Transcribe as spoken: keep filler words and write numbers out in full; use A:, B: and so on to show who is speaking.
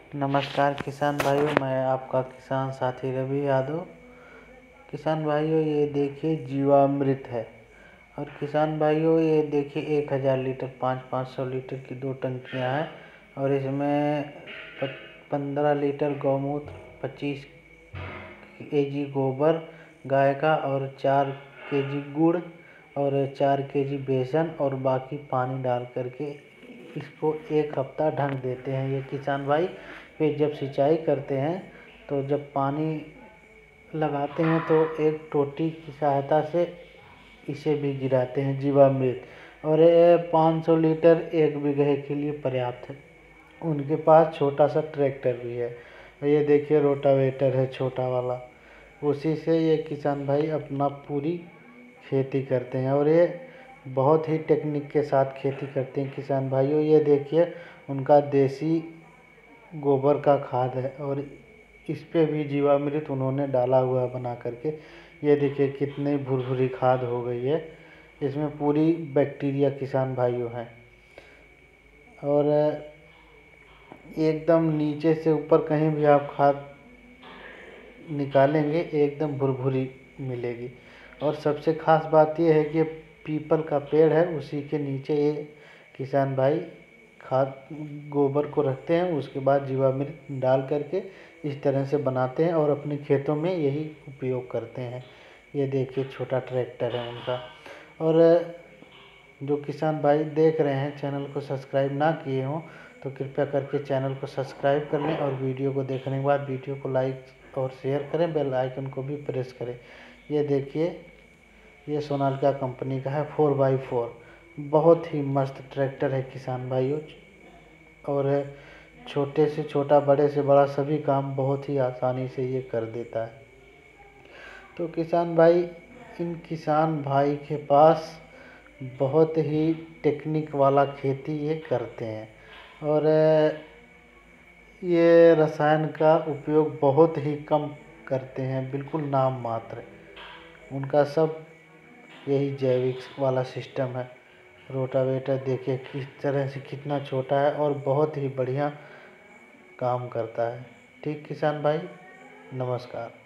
A: नमस्कार किसान भाइयों, मैं आपका किसान साथी रवि यादव। किसान भाइयों, ये देखिए जीवामृत है। और किसान भाइयों, ये देखिए एक हज़ार लीटर पाँच पाँच सौ लीटर की दो टंकियां हैं। और इसमें पंद्रह लीटर गौमूत्र, पच्चीस केजी गोबर गाय का, और चार केजी गुड़ और चार केजी बेसन और बाकी पानी डाल करके इसको एक हफ्ता ढक देते हैं ये किसान भाई। फिर जब सिंचाई करते हैं तो जब पानी लगाते हैं तो एक टोटी की सहायता से इसे भी गिराते हैं जीवामृत। और ये पाँच सौ लीटर एक बीघे के लिए पर्याप्त है। उनके पास छोटा सा ट्रैक्टर भी है। ये देखिए रोटावेटर है छोटा वाला, उसी से ये किसान भाई अपना पूरी खेती करते हैं। और ये बहुत ही टेक्निक के साथ खेती करते हैं किसान भाइयों। ये देखिए उनका देसी गोबर का खाद है और इस पे भी जीवामृत उन्होंने डाला हुआ बना करके। ये देखिए कितनी भुरभुरी खाद हो गई है, इसमें पूरी बैक्टीरिया किसान भाइयों हैं। और एकदम नीचे से ऊपर कहीं भी आप खाद निकालेंगे एकदम भुरभुरी मिलेगी। और सबसे ख़ास बात यह है कि पीपल का पेड़ है, उसी के नीचे ये किसान भाई खाद गोबर को रखते हैं, उसके बाद जीवामृत डाल करके इस तरह से बनाते हैं और अपने खेतों में यही उपयोग करते हैं। ये देखिए छोटा ट्रैक्टर है उनका। और जो किसान भाई देख रहे हैं चैनल को सब्सक्राइब ना किए हों तो कृपया करके चैनल को सब्सक्राइब कर लें, और वीडियो को देखने के बाद वीडियो को लाइक और शेयर करें, बेल आइकन को भी प्रेस करें। ये देखिए ये सोनालिका कंपनी का है फोर बाई फोर, बहुत ही मस्त ट्रैक्टर है किसान भाइयों। और छोटे से छोटा, बड़े से बड़ा सभी काम बहुत ही आसानी से ये कर देता है। तो किसान भाई, इन किसान भाई के पास बहुत ही टेक्निक वाला खेती ये करते हैं। और ये रसायन का उपयोग बहुत ही कम करते हैं, बिल्कुल नाम मात्र। उनका सब यही जैविक वाला सिस्टम है। रोटावेटर देखिए किस तरह से कितना छोटा है और बहुत ही बढ़िया काम करता है। ठीक किसान भाई, नमस्कार।